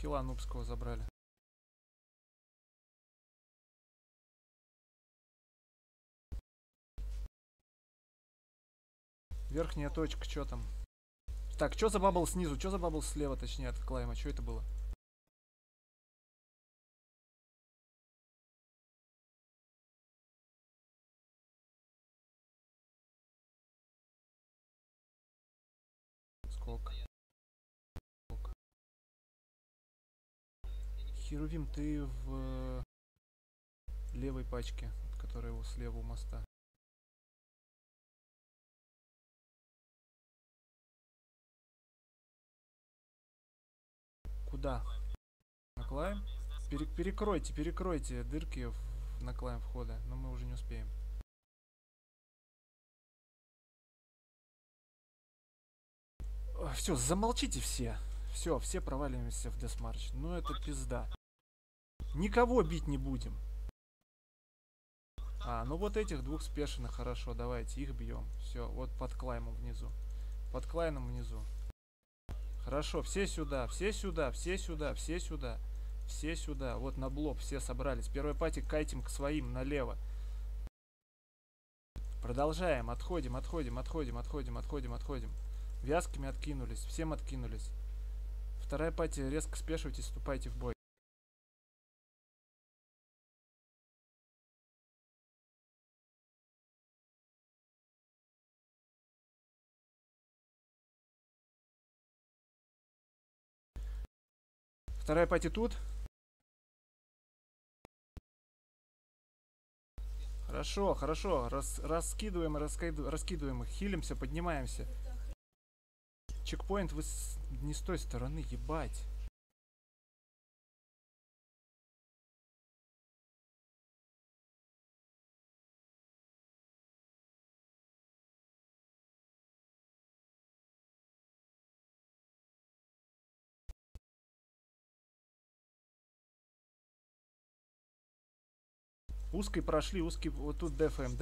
Хила нубского забрали. Верхняя точка, что там? Так, что за бабл снизу? Что за бабл слева, точнее, от клайма? Что это было? Сколько? Херувим, ты в левой пачке, которая слева у моста. Куда? На клайм? Перекройте дырки на клайм входа, но мы уже не успеем. Все, замолчите все. Все проваливаемся в десмарч. Ну это пизда. Никого бить не будем. Ну вот этих двух спешенных, хорошо, давайте их бьем. Все, вот под клаймом внизу. Под клайном внизу. Хорошо, все сюда, все сюда, все сюда, все сюда. Все сюда. Вот на блок все собрались. Первый патик кайтим к своим налево. Продолжаем. Отходим. Вязкими откинулись. Всем откинулись. Вторая пати, резко спешивайтесь, вступайте в бой. Вторая пати тут. Хорошо. Раскидываем их. Хилимся, поднимаемся. Чекпоинт вы не с той стороны, ебать. Узкий прошли, узкий, вот тут дефаем.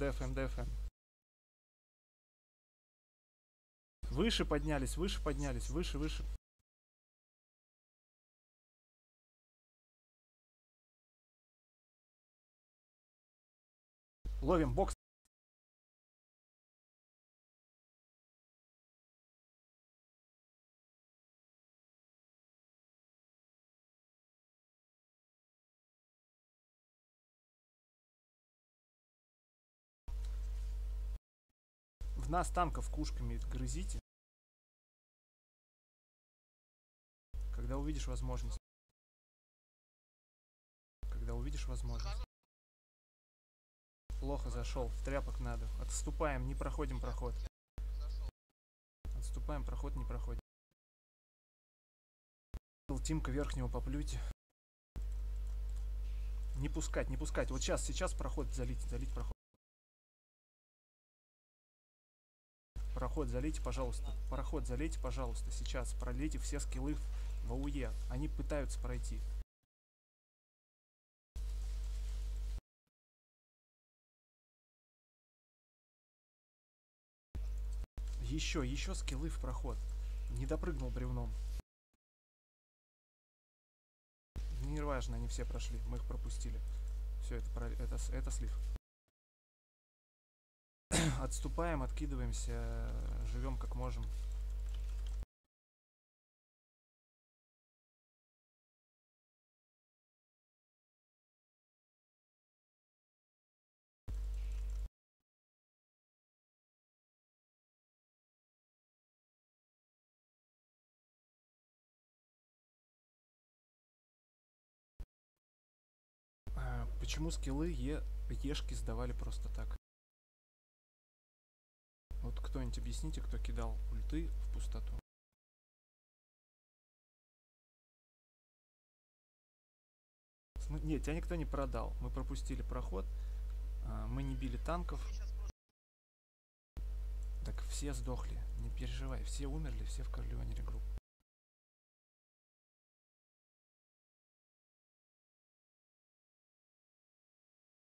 Выше поднялись, выше. Ловим бокс. В нас танков кушками грызите. Когда увидишь возможность. Плохо зашел, в тряпок надо. Отступаем, не проходим проход. Отступаем, проход не проходим. Тимка верхнего поплюйте. Не пускать. Вот сейчас проход залить проход. Проход залейте, пожалуйста. Сейчас пролейте все скиллы в АУЕ. Они пытаются пройти. Еще скиллы в проход. Не допрыгнул бревном. Не важно, они все прошли. Мы их пропустили. Все, это слив. Отступаем, откидываемся. Живем как можем. Почему скиллы ешки сдавали просто так? Вот кто-нибудь объясните, кто кидал ульты в пустоту? Нет, тебя никто не продал. Мы пропустили проход. Мы не били танков. Так все сдохли. Не переживай. Все умерли, все в Корлеоне регрупп.